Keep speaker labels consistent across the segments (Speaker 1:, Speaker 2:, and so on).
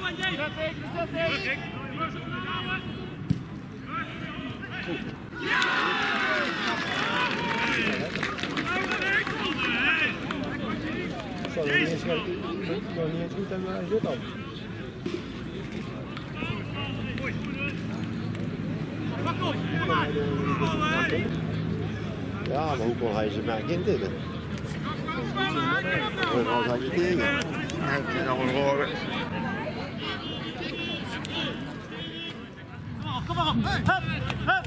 Speaker 1: Zo, nog niet eens goed en hij zit al. Ja, maar hoe kon hij ze maar kind in? Hoe was hij je tegen?
Speaker 2: Het is allemaal horen.
Speaker 3: Kom maar op! Hup! Hup!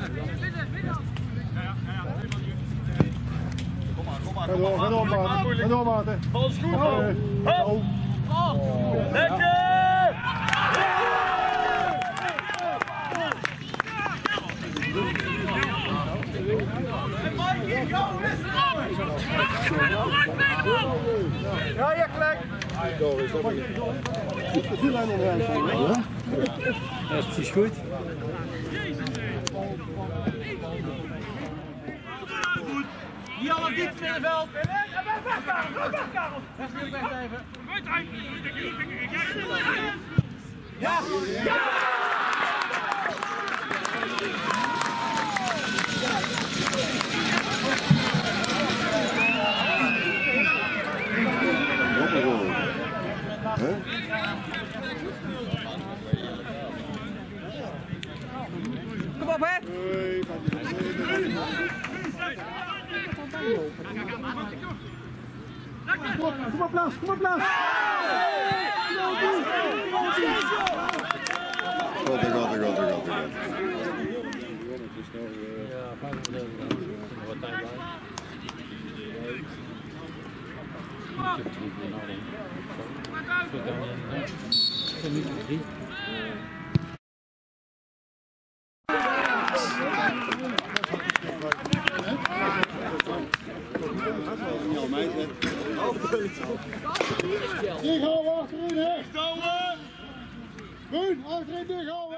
Speaker 1: Ga door, Maarten.
Speaker 3: Bal is goed, man. Hup! Lekker! Ja, ja, gelijk.
Speaker 1: Die lijn onderuit. Ja, dat is precies goed.
Speaker 3: Die al op dit middenveld. Weg, Karel! Wegblijven. Ja! Ja! Kom op, hè!
Speaker 1: Kom op, Blas! Kom op, Blas! Dicht houden, achterin, hè! Dicht houden! Groen, achterin, dicht houden!